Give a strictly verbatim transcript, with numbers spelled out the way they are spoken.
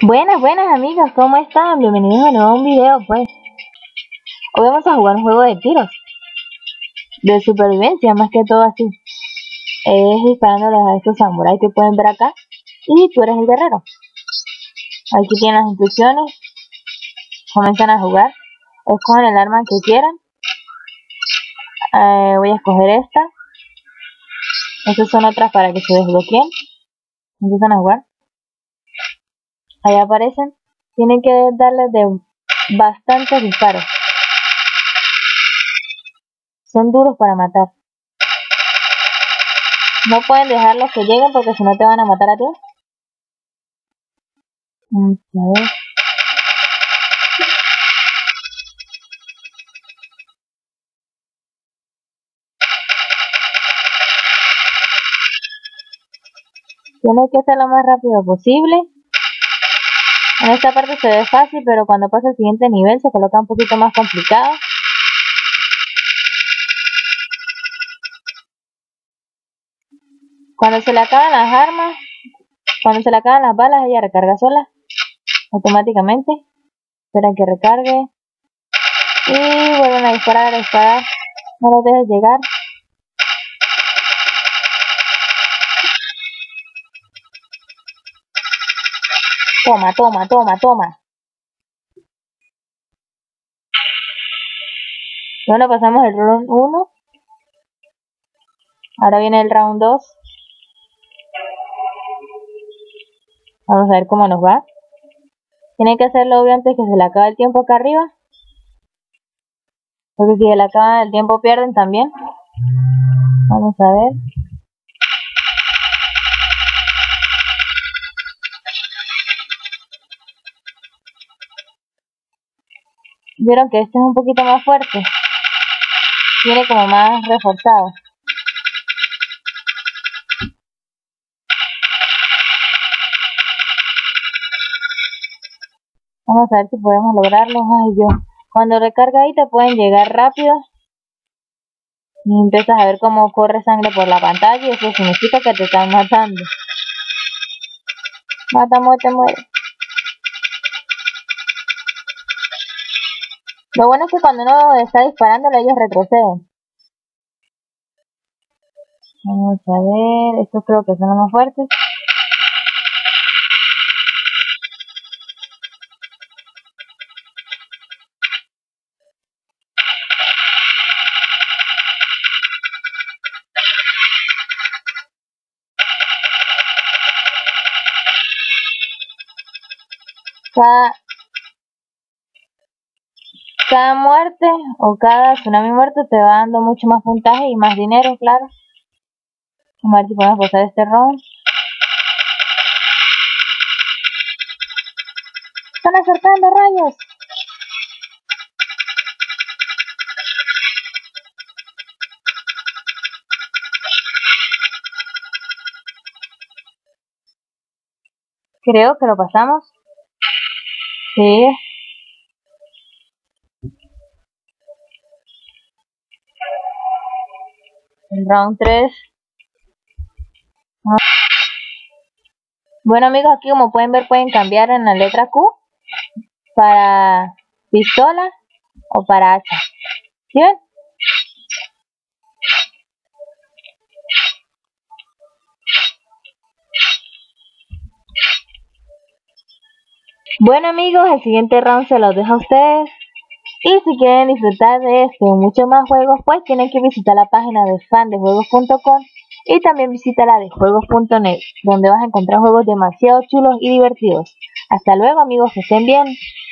Buenas, buenas amigos, ¿cómo están? Bienvenidos de nuevo a un video, pues. Hoy vamos a jugar un juego de tiros, de supervivencia, más que todo así. Es disparándoles a estos samuráis que pueden ver acá, y tú eres el guerrero. Aquí tienen las instrucciones, comienzan a jugar, escogen el arma que quieran. Eh, voy a escoger esta. Estas son otras para que se desbloqueen. Empiezan a jugar. Ahí aparecen. Tienen que darles de bastantes disparos. Son duros para matar. No pueden dejarlos que lleguen porque si no te van a matar a ti. A ver. Tienes que hacer lo más rápido posible. En esta parte se ve fácil, pero cuando pasa al siguiente nivel se coloca un poquito más complicado. Cuando se le acaban las armas, cuando se le acaban las balas, ella recarga sola, automáticamente. Espera que recargue. Y vuelven a disparar, a disparar. No los dejes llegar. Toma, toma, toma, toma. Bueno, pasamos el round uno. Ahora viene el round dos. Vamos a ver cómo nos va. Tienen que hacerlo obvio antes que se le acabe el tiempo acá arriba. Porque si se le acaba el tiempo pierden también. Vamos a ver. Vieron que este es un poquito más fuerte. Viene como más reforzado. Vamos a ver si podemos lograrlo. Ay, Dios. Cuando recarga ahí te pueden llegar rápido. Y empiezas a ver cómo corre sangre por la pantalla. Y eso significa que te están matando. Mata, muerte, muere. Lo bueno es que cuando uno está disparándole ellos retroceden. Vamos a ver. Estos creo que son los más fuertes. Cada, cada muerte o cada tsunami muerto te va dando mucho más puntaje y más dinero, claro. Vamos a ver si podemos pasar este round. ¡Están acercando, rayos! Creo que lo pasamos. Sí. El round tres. Bueno amigos, aquí como pueden ver pueden cambiar en la letra Q para pistola o para hacha. ¿Sí ven? Bueno amigos, el siguiente round se los dejo a ustedes. Y si quieren disfrutar de esto y muchos más juegos, pues tienen que visitar la página de fan de juegos punto com y también visita la de juegos punto net, donde vas a encontrar juegos demasiado chulos y divertidos. Hasta luego amigos, que estén bien.